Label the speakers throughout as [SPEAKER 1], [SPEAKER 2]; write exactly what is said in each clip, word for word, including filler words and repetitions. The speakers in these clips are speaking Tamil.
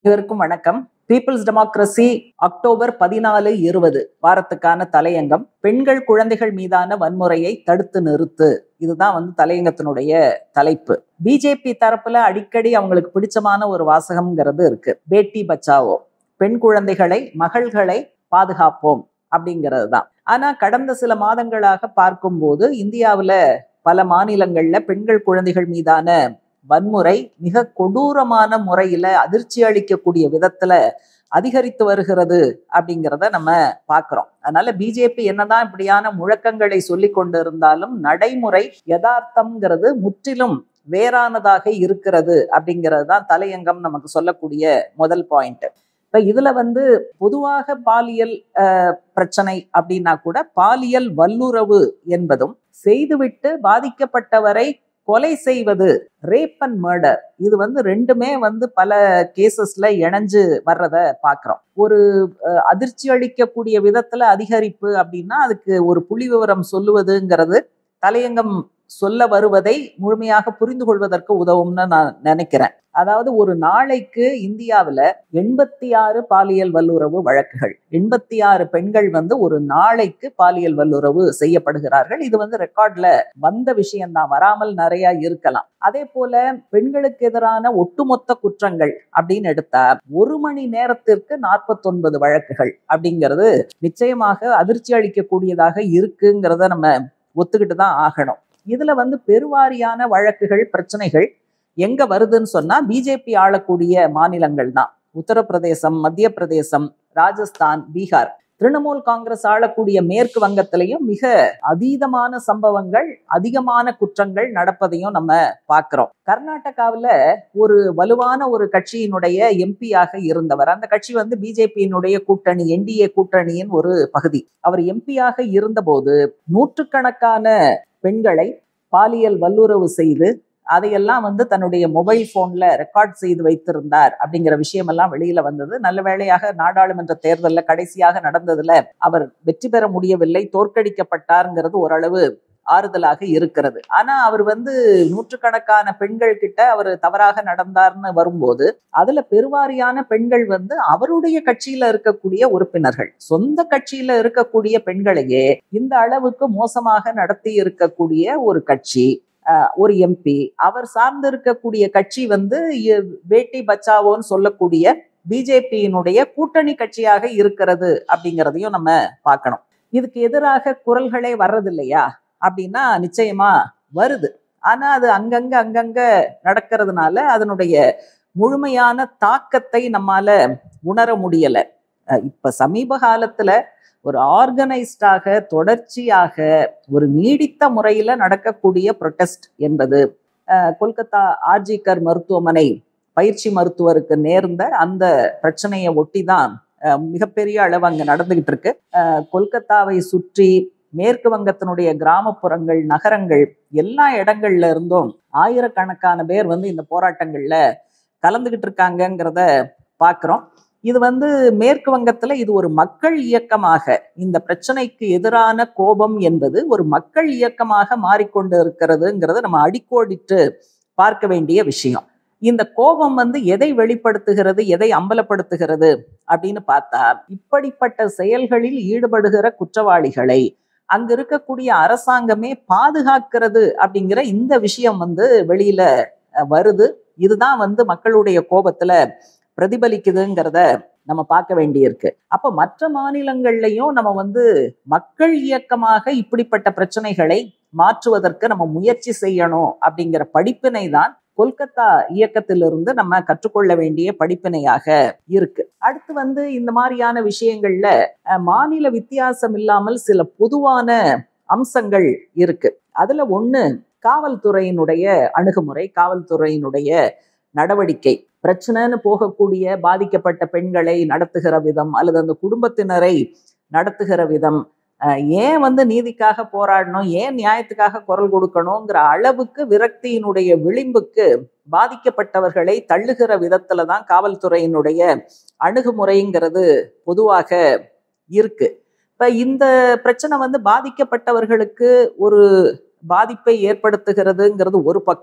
[SPEAKER 1] அனைவருக்கும் வணக்கம். பீப்புள்ஸ் டெமோக்ரசி அக்டோபர் பதினாலு இருபது வாரத்துக்கான தலையங்கம் பெண்கள் குழந்தைகள் மீதான வன்முறையை தடுத்து நிறுத்து. இதுதான் வந்து தலையங்கத்தினுடைய தலைப்பு. பிஜேபி தரப்புல அடிக்கடி அவங்களுக்கு பிடிச்சமான ஒரு வாசகம்ங்கிறது இருக்கு. பேட்டி பச்சாவோ, பெண் குழந்தைகளை மகள்களை பாதுகாப்போம் அப்படிங்கிறது தான். ஆனா கடந்த சில மாதங்களாக பார்க்கும்போது இந்தியாவுல பல மாநிலங்கள்ல பெண்கள் குழந்தைகள் மீதான வன்முறை மிக கொடூரமான முறையில அதிர்ச்சி அளிக்கக்கூடிய விதத்துல அதிகரித்து வருகிறது அப்படிங்கிறத நம்ம பார்க்கிறோம். அதனால பிஜேபி என்னதான் இப்படியான முழக்கங்களை சொல்லி கொண்டு இருந்தாலும் நடைமுறை யதார்த்தம்ங்கிறது முற்றிலும் வேறானதாக இருக்கிறது அப்படிங்கிறது தான் தலையங்கம் நமக்கு சொல்லக்கூடிய முதல் பாயிண்ட். இப்ப இதுல வந்து பொதுவாக பாலியல் அஹ் பிரச்சனை அப்படின்னா கூட பாலியல் வல்லுறவு என்பதும் செய்துவிட்டு பாதிக்கப்பட்டவரை கொலை செய்வது, ரேப் அண்ட் மர்டர், இது வந்து ரெண்டுமே வந்து பல கேசஸ்ல இணைஞ்சு வர்றத பாக்குறோம். ஒரு அதிர்ச்சி அளிக்கக்கூடிய விதத்துல அதிகரிப்பு அப்படின்னா அதுக்கு ஒரு புள்ளி விவரம் சொல்லுவதுங்கிறது தலையங்கம் சொல்ல வருவதை முழுமையாக புரிந்து கொள்வதற்கு உதவும்னு நான் நினைக்கிறேன். அதாவது ஒரு நாளைக்கு இந்தியாவில் எண்பத்தி ஆறு பாலியல் வல்லுறவு வழக்குகள், எண்பத்தி ஆறு பெண்கள் வந்து ஒரு நாளைக்கு பாலியல் வல்லுறவு செய்யப்படுகிறார்கள். இது வந்து ரெக்கார்ட்ல வந்த விஷயம்தான், வராமல் நிறைய இருக்கலாம். அதே போல பெண்களுக்கு எதிரான ஒட்டுமொத்த குற்றங்கள் அப்படின்னு எடுத்தா ஒரு மணி நேரத்திற்கு நாற்பத்தி ஒன்பது வழக்குகள் அப்படிங்கிறது நிச்சயமாக அதிர்ச்சி அளிக்கக்கூடியதாக இருக்குங்கிறத நம்ம ஒத்துக்கிட்டு தான் ஆகணும். இதுல வந்து பெருவாரியான வழக்குகள் பிரச்சனைகள் எங்க வருதுன்னு சொன்னா பிஜேபி ஆளக்கூடிய மாநிலங்கள் தான். உத்தரப்பிரதேசம், மத்திய பிரதேசம், ராஜஸ்தான், பீகார். திரிணாமுல் காங்கிரஸ் ஆளக்கூடிய மேற்கு வங்கத்திலையும் மிக அதீதமான சம்பவங்கள், அதிகமான குற்றங்கள் நடப்பதையும் நம்ம பார்க்கிறோம். கர்நாடகாவில் ஒரு வலுவான ஒரு கட்சியினுடைய எம்பியாக இருந்தவர், அந்த கட்சி வந்து பிஜேபியினுடைய கூட்டணி, என்டிஏ கூட்டணியின் ஒரு பகுதி. அவர் எம்பியாக இருந்தபோது நூற்றுக்கணக்கான பெண்களை பாலியல் வல்லுறவு செய்து அதையெல்லாம் வந்து தன்னுடைய மொபைல் போன்ல ரெக்கார்ட் செய்து வைத்திருந்தார் அப்படிங்கிற விஷயம் எல்லாம் வெளியில வந்தது. நல்ல வேளையாக நாடாளுமன்ற தேர்தலில் கடைசியாக நடந்ததுல அவர் வெற்றி பெற முடியவில்லை, தோற்கடிக்கப்பட்டாருங்கிறது ஓரளவு ஆறுதலாக இருக்கிறது. ஆனா அவர் வந்து நூற்றுக்கணக்கான பெண்கள் கிட்ட அவர் தவறாக நடந்தார்னு வரும்போது அதுல பெருவாரியான பெண்கள் வந்து அவருடைய கட்சியில இருக்கக்கூடிய உறுப்பினர்கள், சொந்த கட்சியில இருக்கக்கூடிய பெண்களையே இந்த அளவுக்கு மோசமாக நடத்தி இருக்கக்கூடிய ஒரு கட்சி, ஒரு எம்பி, அவர் சார்ந்து இருக்கக்கூடிய கட்சி வந்து பேட்டி பச்சாவோன்னு சொல்லக்கூடிய பிஜேபியினுடைய கூட்டணி கட்சியாக இருக்கிறது அப்படிங்கிறதையும் நம்ம பார்க்கணும். இதுக்கு எதிராக குரல்களே வர்றது இல்லையா அப்படின்னா நிச்சயமா வருது. ஆனா அது அங்கங்க அங்கங்க நடக்கிறதுனால அதனுடைய முழுமையான தாக்கத்தை நம்மால உணர முடியல. இப்ப சமீப காலத்துல ஒரு ஆர்கனைஸ்டாக தொடர்ச்சியாக ஒரு நீடித்த முறையில நடக்கக்கூடிய ப்ரொட்டஸ்ட் என்பது கொல்கத்தா ஆர்ஜிகர் மருத்துவமனை பயிற்சி மருத்துவருக்கு நேர்ந்த அந்த பிரச்சனையை ஒட்டி தான் மிகப்பெரிய அளவு அங்க நடந்துகிட்டு இருக்கு. கொல்கத்தாவை சுற்றி மேற்கு வங்கத்தினுடைய கிராமப்புறங்கள், நகரங்கள், எல்லா இடங்கள்ல இருந்தும் ஆயிரக்கணக்கான பேர் வந்து இந்த போராட்டங்கள்ல கலந்துகிட்டு இருக்காங்கிறத பார்க்கிறோம். இது வந்து மேற்கு வங்கத்துல இது ஒரு மக்கள் இயக்கமாக, இந்த பிரச்சனைக்கு எதிரான கோபம் என்பது ஒரு மக்கள் இயக்கமாக மாறிக்கொண்டு இருக்கிறதுங்கிறத நம்ம அடிக்கோடிட்டு பார்க்க வேண்டிய விஷயம். இந்த கோபம் வந்து எதை வெளிப்படுத்துகிறது, எதை அம்பலப்படுத்துகிறது அப்படின்னு பார்த்தா இப்படிப்பட்ட செயல்களில் ஈடுபடுகிற குற்றவாளிகளை அங்க இருக்கக்கூடிய அரசாங்கமே பாதுகாக்கிறது அப்படிங்கிற இந்த விஷயம் வந்து வெளியில வருது. இதுதான் வந்து மக்களுடைய கோபத்துல பிரதிபலிக்குதுங்கிறத நம்ம பார்க்க வேண்டியிருக்கு. அப்ப மற்ற மாநிலங்கள்லயும் நம்ம வந்து மக்கள் இயக்கமாக இப்படிப்பட்ட பிரச்சனைகளை மாற்றுவதற்கு நம்ம முயற்சி செய்யணும் அப்படிங்கிற படிப்பினை தான் கொல்கத்தா இயக்கத்திலிருந்து நம்ம கற்றுக்கொள்ள வேண்டிய படிப்பினையாக இருக்கு. அடுத்து வந்து இந்த மாதிரியான விஷயங்கள்ல மாநில வித்தியாசம் இல்லாமல் சில பொதுவான அம்சங்கள் இருக்கு. அதுல ஒண்ணு காவல்துறையினுடைய அணுகுமுறை, காவல்துறையினுடைய நடவடிக்கை. பிரச்சனைன்னு போகக்கூடிய பாதிக்கப்பட்ட பெண்களை நடத்துகிற விதம் அல்லது அந்த குடும்பத்தினரை நடத்துகிற விதம், ஏன் வந்து நீதிக்காக போராடணும், ஏன் நியாயத்துக்காக குரல் கொடுக்கணுங்கிற அளவுக்கு விரக்தியினுடைய விளிம்புக்கு பாதிக்கப்பட்டவர்களை தள்ளுகிற விதத்துல தான் காவல்துறையினுடைய அணுகுமுறைங்கிறது பொதுவாக இருக்கு. இப்ப இந்த பிரச்சனை வந்து பாதிக்கப்பட்டவர்களுக்கு ஒரு பாதிப்பை ஏற்படுத்துகிறதுங்கிறது ஒரு பக்கம்.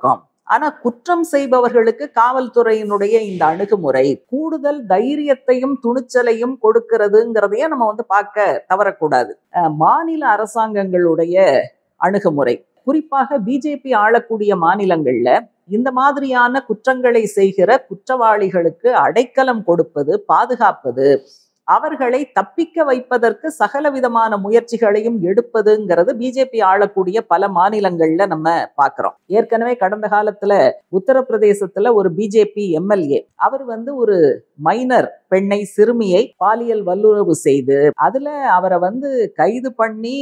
[SPEAKER 1] ஆனா குற்றம் செய்பவர்களுக்கு காவல்துறையினுடைய இந்த அணுகுமுறை கூடுதல் தைரியத்தையும் துணிச்சலையும் கொடுக்கிறதுங்கிறதையே நம்ம வந்து பார்க்க தவறக்கூடாது. மாநில அரசாங்கங்களுடைய அணுகுமுறை, குறிப்பாக பிஜேபி ஆளக்கூடிய மாநிலங்கள்ல இந்த மாதிரியான குற்றங்களை செய்கிற குற்றவாளிகளுக்கு அடைக்கலம் கொடுப்பது, பாதுகாப்பது, அவர்களை தப்பிக்க வைப்பதற்கு சகல விதமான முயற்சிகளையும் எடுப்பதுங்கிறது பிஜேபி ஆளக்கூடிய பல மாநிலங்கள்ல நம்ம பாக்குறோம். ஏற்கனவே கடந்த காலத்துல உத்தரப்பிரதேசத்துல ஒரு பிஜேபி எம்எல்ஏ அவர் வந்து ஒரு மைனர் பெண்ணை, சிறுமியை பாலியல் வல்லுறவு செய்து அதுல அவரை வந்து கைது பண்ணி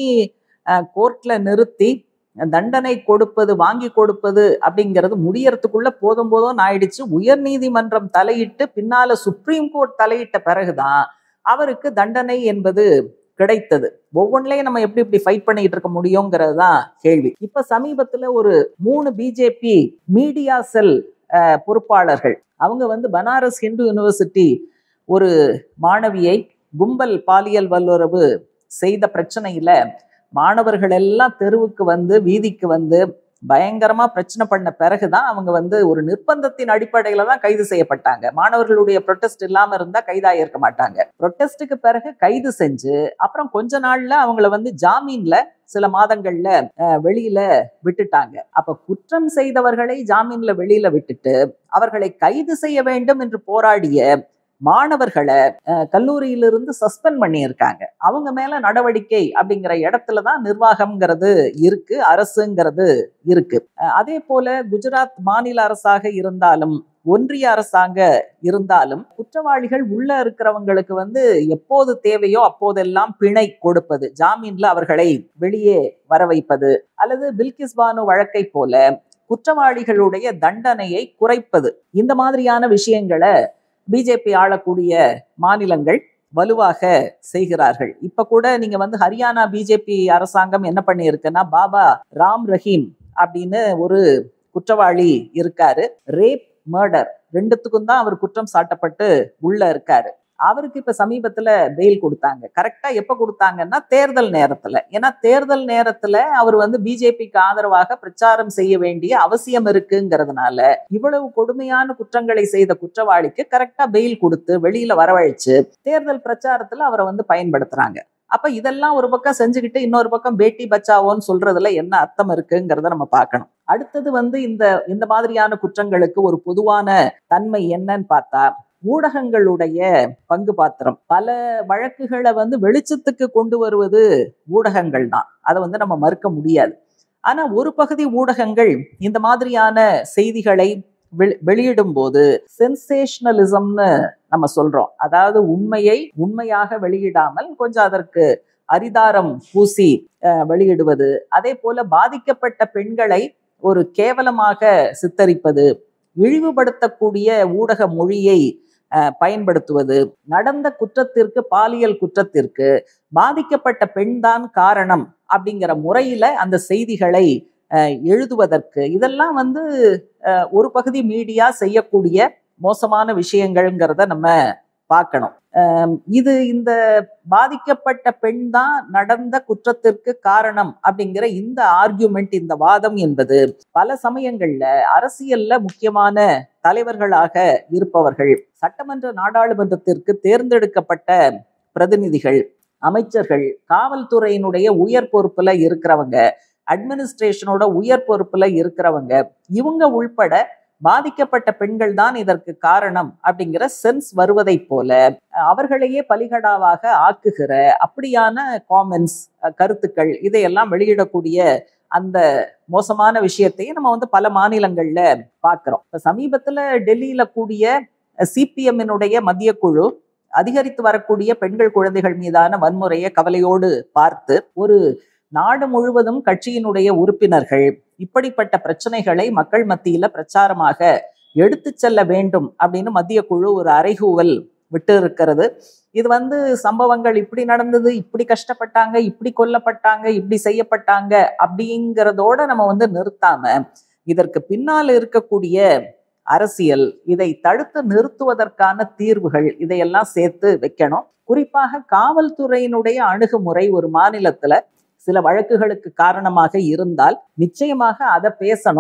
[SPEAKER 1] கோர்ட்ல நிறுத்தி தண்டனை கொடுப்பது, வாங்கி கொடுப்பது அப்படிங்கிறது முடியறதுக்குள்ள போதும் போதும் ஆயிடுச்சு. உயர் நீதிமன்றம் தலையிட்டு பின்னால சுப்ரீம் கோர்ட் தலையிட்ட பிறகுதான் அவருக்கு தண்டனை என்பது கிடைத்தது. ஒவ்வொன்றிலையும் நம்ம எப்படி இப்படி ஃபைட் பண்ணிட்டு இருக்க முடியுங்கிறது தான் கேள்வி. இப்ப சமீபத்துல ஒரு மூணு பிஜேபி மீடியா செல் பொறுப்பாளர்கள் அவங்க வந்து பனாரஸ் ஹிந்து யூனிவர்சிட்டி ஒரு மாணவியை கும்பல் பாலியல் வல்லுறவு செய்த பிரச்சனையில மாணவர்கள் எல்லாம் தெருவுக்கு வந்து, வீதிக்கு வந்து பயங்கரமா பிரச்சனை பண்ண பிறகுதான் அவங்க வந்து ஒரு நிர்பந்தத்தின் அடிப்படையில தான் கைது செய்யப்பட்டாங்க. மாணவர்களுடைய ப்ரொட்டஸ்ட் இல்லாம இருந்தா கைதாயிருக்க மாட்டாங்க. ப்ரொட்டஸ்டுக்கு பிறகு கைது செஞ்சு அப்புறம் கொஞ்ச நாள்ல அவங்கள வந்து ஜாமீன்ல சில மாதங்கள்ல வெளியில விட்டுட்டாங்க. அப்ப குற்றம் செய்தவர்களை ஜாமீன்ல வெளியில விட்டுட்டு அவர்களை கைது செய்ய வேண்டும் என்று போராடிய மாணவர்களை கல்லூரியிலிருந்து சஸ்பெண்ட் பண்ணி இருக்காங்க. அவங்க மேல நடவடிக்கை அப்படிங்கிற இடத்துலதான் நிர்வாகம்ங்கிறது இருக்கு, அரசுங்கிறது இருக்கு. அதே போல குஜராத் மாநில அரசாக இருந்தாலும் ஒன்றிய அரசாங்க இருந்தாலும் குற்றவாளிகள் உள்ள இருக்கிறவங்களுக்கு வந்து எப்போது தேவையோ அப்போதெல்லாம் பிணை கொடுப்பது, ஜாமீன்ல அவர்களை வெளியே வர வைப்பது, அல்லது பில்கிஸ் பானு வழக்கை போல குற்றவாளிகளுடைய தண்டனையை குறைப்பது, இந்த மாதிரியான விஷயங்களை பிஜேபி ஆளக்கூடிய மாநிலங்கள் வலுவாக செய்கிறார்கள். இப்ப கூட நீங்க வந்து ஹரியானா பிஜேபி அரசாங்கம் என்ன பண்ணி இருக்குன்னா, பாபா ராம் ரஹீம் அப்படின்னு ஒரு குற்றவாளி இருக்காரு. ரேப், மர்டர் ரெண்டுத்துக்கும் தான் அவர் குற்றம் சாட்டப்பட்டு உள்ள இருக்காரு. அவருக்கு இப்ப சமீபத்துல பெயில் கொடுத்தாங்க. கரெக்டா எப்ப கொடுத்தாங்கன்னா தேர்தல் நேரத்துல. ஏன்னா தேர்தல் நேரத்துல அவர் வந்து பிஜேபிக்கு ஆதரவாக பிரச்சாரம் செய்ய வேண்டிய அவசியம் இருக்குங்கிறதுனால இவ்வளவு கொடுமையான குற்றங்களை செய்த குற்றவாளிக்கு கரெக்டா பெயில் கொடுத்து வெளியில வரவழைச்சு தேர்தல் பிரச்சாரத்துல அவரை வந்து பயன்படுத்துறாங்க. அப்ப இதெல்லாம் ஒரு பக்கம் செஞ்சுக்கிட்டு இன்னொரு பக்கம் பேட்டி பச்சாவோன்னு சொல்றதுல என்ன அர்த்தம் இருக்குங்கிறத நம்ம பார்க்கணும். அடுத்தது வந்து இந்த இந்த மாதிரியான குற்றங்களுக்கு ஒரு பொதுவான தன்மை என்னன்னு பார்த்தா, ஊடகங்களுடைய பங்கு பாத்திரம். பல வழக்குகளை வந்து வெளிச்சத்துக்கு கொண்டு வருவது ஊடகங்கள் தான், அதை வந்து நம்ம மறுக்க முடியாது. ஆனா ஒரு பகுதி ஊடகங்கள் இந்த மாதிரியான செய்திகளை வெளியிடும் போது சென்சேஷனலிசம்னு நம்ம சொல்றோம். அதாவது உண்மையை உண்மையாக வெளியிடாமல் கொஞ்சம் அதற்கு அரிதாரம் பூசி வெளியிடுவது, அதே போல பாதிக்கப்பட்ட பெண்களை ஒரு கேவலமாக சித்தரிப்பது, இழிவுபடுத்தக்கூடிய ஊடக மொழியை பயன்படுத்துவது, நடந்த குற்றத்திற்கு, பாலியல் குற்றத்திற்கு பாதிக்கப்பட்ட பெண்தான் காரணம் அப்படிங்கிற முறையில அந்த செய்திகளை எழுதுவதற்கு, இதெல்லாம் வந்து ஒரு பகுதி மீடியா செய்யக்கூடிய மோசமான விஷயங்கள்ங்கிறத நம்ம பார்க்கணும். இது இந்த பாதிக்கப்பட்ட பெண் தான் நடந்த குற்றத்திற்கு காரணம் அப்படிங்கிற இந்த ஆர்கியூமெண்ட், இந்த வாதம் என்பது பல சமயங்கள்ல அரசியல்ல முக்கியமான தலைவர்களாக இருப்பவர்கள், சட்டமன்ற நாடாளுமன்றத்திற்கு தேர்ந்தெடுக்கப்பட்ட பிரதிநிதிகள், அமைச்சர்கள், காவல்துறையினுடைய உயர் பொறுப்புல இருக்கிறவங்க, அட்மினிஸ்ட்ரேஷனோட உயர் பொறுப்புல இருக்கிறவங்க, இவங்க உள்பட பாதிக்கப்பட்ட பெண்கள் தான் இதற்கு காரணம் அப்படிங்கிற சென்ஸ் வருவதை போல அவர்களையே பலிகடாவாக ஆக்குகிற அப்படியான காமெண்ட்ஸ், கருத்துக்கள், இதையெல்லாம் வெளியிடக்கூடிய அந்த மோசமான விஷயத்தையும் நம்ம வந்து பல மாநிலங்கள்ல பார்க்கிறோம். இப்ப சமீபத்துல டெல்லியில கூடிய சிபிஎம்மினுடைய மத்திய குழு அதிகரித்து வரக்கூடிய பெண்கள் குழந்தைகள் மீதான வன்முறையை கவலையோடு பார்த்து ஒரு நாடு முழுவதும் கட்சியினுடைய உறுப்பினர்கள் இப்படிப்பட்ட பிரச்சனைகளை மக்கள் மத்தியில பிரச்சாரமாக எடுத்து செல்ல வேண்டும் அப்படின்னு மத்திய குழு ஒரு அறைகூவல் விட்டு இருக்கிறது. இது வந்து சம்பவங்கள் இப்படி நடந்தது, இப்படி கஷ்டப்பட்டாங்க, இப்படி கொல்லப்பட்டாங்க, இப்படி செய்யப்பட்டாங்க அப்படிங்கிறதோட நம்ம வந்து நிறுத்தாம இதற்கு பின்னால் இருக்கக்கூடிய அரசியல், இதை தடுத்து நிறுத்துவதற்கான தீர்வுகள், இதையெல்லாம் சேர்த்து வைக்கணும். குறிப்பாக காவல்துறையினுடைய அணுகுமுறை ஒரு மாநிலத்துல சில வழக்குகளுக்கு காரணமாக இருந்தால் நிச்சயமாக அதை பேசணும்.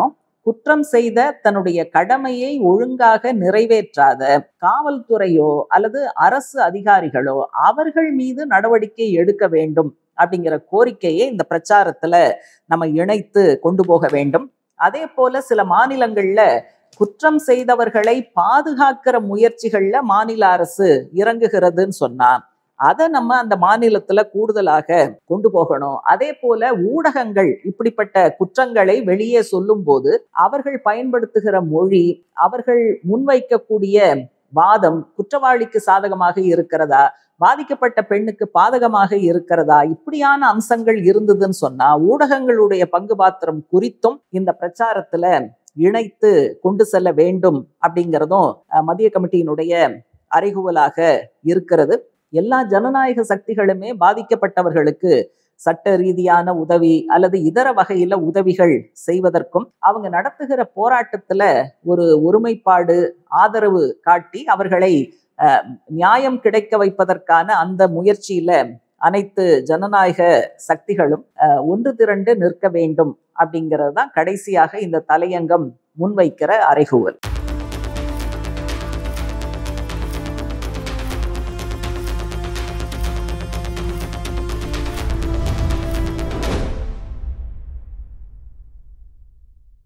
[SPEAKER 1] குற்றம் செய்த தன்னுடைய கடமையை ஒழுங்காக நிறைவேற்றாத காவல்துறையோ அல்லது அரசு அதிகாரிகளோ அவர்கள் மீது நடவடிக்கை எடுக்க வேண்டும் அப்படிங்கிற கோரிக்கையை இந்த பிரச்சாரத்துல நம்ம இணைத்து கொண்டு போக வேண்டும். அதே போல சில மாநிலங்கள்ல குற்றம் செய்தவர்களை பாதுகாக்கிற முயற்சிகள்ல மாநில அரசு இறங்குகிறதுன்னு சொன்னா அதை நம்ம அந்த மாநிலத்துல கூடுதலாக கொண்டு போகணும். அதே போல ஊடகங்கள் இப்படிப்பட்ட குற்றங்களை வெளியே சொல்லும் போது அவர்கள் பயன்படுத்துகிற மொழி, அவர்கள் முன்வைக்கக்கூடிய வாதம் குற்றவாளிக்கு சாதகமாக இருக்கிறதா, பாதிக்கப்பட்ட பெண்ணுக்கு பாதகமாக இருக்கிறதா, இப்படியான அம்சங்கள் இருந்ததுன்னு சொன்னா ஊடகங்களுடைய பங்கு பாத்திரம் குறித்தும் இந்த பிரச்சாரத்துல இணைத்து கொண்டு செல்ல வேண்டும் அப்படிங்கிறதும் மத்திய கமிட்டியினுடைய அறைகூவலாக இருக்கிறது. எல்லா ஜனநாயக சக்திகளுமே பாதிக்கப்பட்டவர்களுக்கு சட்ட ரீதியான உதவி அல்லது இதர வகையில உதவிகள் செய்வதற்கும் அவங்க நடத்துகிற போராட்டத்துல ஒரு ஒருமைப்பாடு ஆதரவு காட்டி அவர்களை அஹ் நியாயம் கிடைக்க வைப்பதற்கான அந்த முயற்சியில அனைத்து ஜனநாயக சக்திகளும் அஹ் ஒன்று திரண்டு நிற்க வேண்டும் அப்படிங்கிறது தான் கடைசியாக இந்த தலையங்கம் முன்வைக்கிற அறைகூவல்.